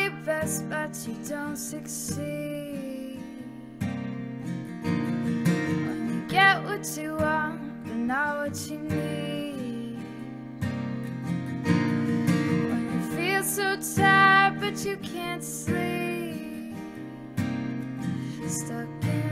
your best, but you don't succeed. When you get what you want, but not what you need. When you feel so tired, but you can't sleep. Stuck in